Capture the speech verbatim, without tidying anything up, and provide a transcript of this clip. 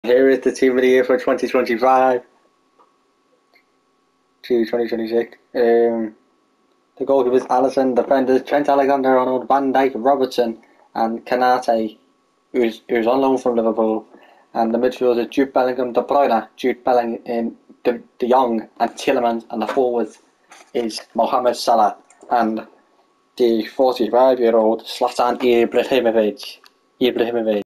Here is the team of the year for twenty twenty-five to twenty twenty-six. Um, the goalkeepers Alisson, defenders Trent Alexander-Arnold, Van Dijk, Robertson, and Kanate, who's who's on loan from Liverpool. And the midfielders Jude Bellingham, De Bruyne, Jude Bellingham, De, De Jong, and Tielemans. And the forwards is Mohamed Salah and the forty-five-year-old Zlatan Ibrahimovic. Ibrahimovic.